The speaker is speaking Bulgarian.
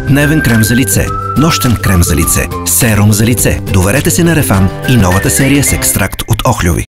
Дневен крем за лице, нощен крем за лице, серум за лице. Доверете се на Рефан и новата серия с екстракт от охлюви.